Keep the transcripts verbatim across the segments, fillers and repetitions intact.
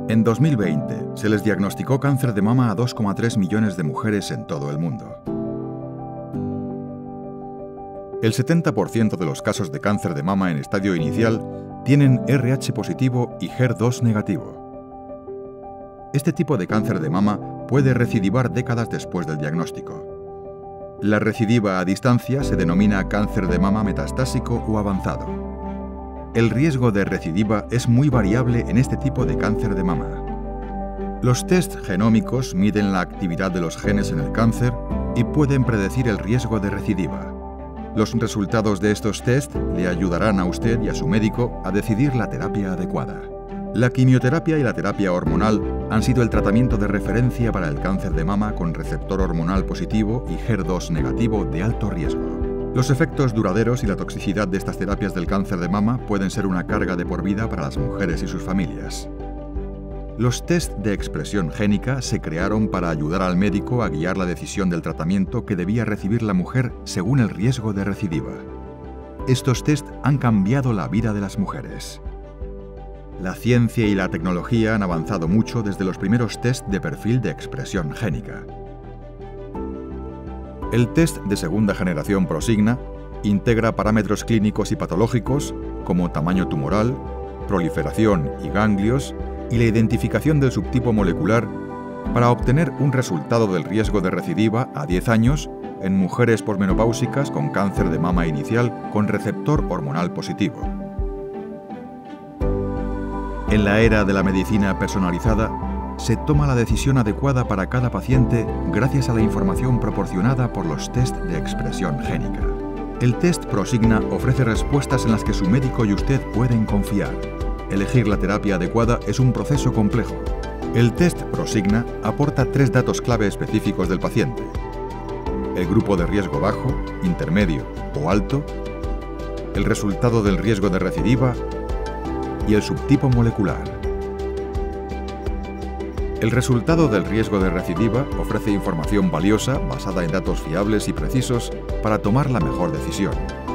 En dos mil veinte, se les diagnosticó cáncer de mama a dos coma tres millones de mujeres en todo el mundo. El setenta por ciento de los casos de cáncer de mama en estadio inicial tienen R H positivo y H E R dos negativo. Este tipo de cáncer de mama puede recidivar décadas después del diagnóstico. La recidiva a distancia se denomina cáncer de mama metastásico o avanzado. El riesgo de recidiva es muy variable en este tipo de cáncer de mama. Los test genómicos miden la actividad de los genes en el cáncer y pueden predecir el riesgo de recidiva. Los resultados de estos test le ayudarán a usted y a su médico a decidir la terapia adecuada. La quimioterapia y la terapia hormonal han sido el tratamiento de referencia para el cáncer de mama con receptor hormonal positivo y H E R dos negativo de alto riesgo. Los efectos duraderos y la toxicidad de estas terapias del cáncer de mama pueden ser una carga de por vida para las mujeres y sus familias. Los test de expresión génica se crearon para ayudar al médico a guiar la decisión del tratamiento que debía recibir la mujer según el riesgo de recidiva. Estos test han cambiado la vida de las mujeres. La ciencia y la tecnología han avanzado mucho desde los primeros test de perfil de expresión génica. El test de segunda generación Prosigna integra parámetros clínicos y patológicos como tamaño tumoral, proliferación y ganglios y la identificación del subtipo molecular para obtener un resultado del riesgo de recidiva a diez años en mujeres posmenopáusicas con cáncer de mama inicial con receptor hormonal positivo. En la era de la medicina personalizada, se toma la decisión adecuada para cada paciente gracias a la información proporcionada por los test de expresión génica. El test Prosigna ofrece respuestas en las que su médico y usted pueden confiar. Elegir la terapia adecuada es un proceso complejo. El test Prosigna aporta tres datos clave específicos del paciente: el grupo de riesgo bajo, intermedio o alto, el resultado del riesgo de recidiva y el subtipo molecular. El resultado del riesgo de recidiva ofrece información valiosa basada en datos fiables y precisos para tomar la mejor decisión.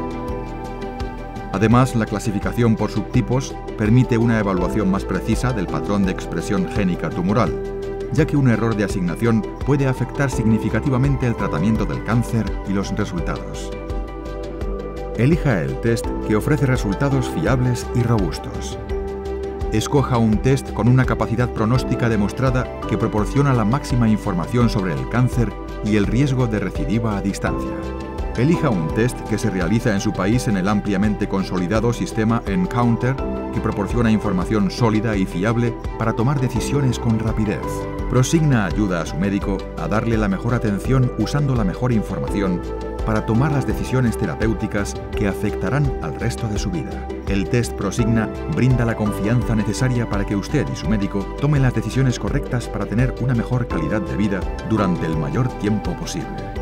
Además, la clasificación por subtipos permite una evaluación más precisa del patrón de expresión génica tumoral, ya que un error de asignación puede afectar significativamente el tratamiento del cáncer y los resultados. Elija el test que ofrece resultados fiables y robustos. Escoja un test con una capacidad pronóstica demostrada que proporciona la máxima información sobre el cáncer y el riesgo de recidiva a distancia. Elija un test que se realiza en su país en el ampliamente consolidado sistema Encounter, que proporciona información sólida y fiable para tomar decisiones con rapidez. Prosigna ayuda a su médico a darle la mejor atención usando la mejor información para tomar las decisiones terapéuticas que afectarán al resto de su vida. El test Prosigna brinda la confianza necesaria para que usted y su médico tomen las decisiones correctas para tener una mejor calidad de vida durante el mayor tiempo posible.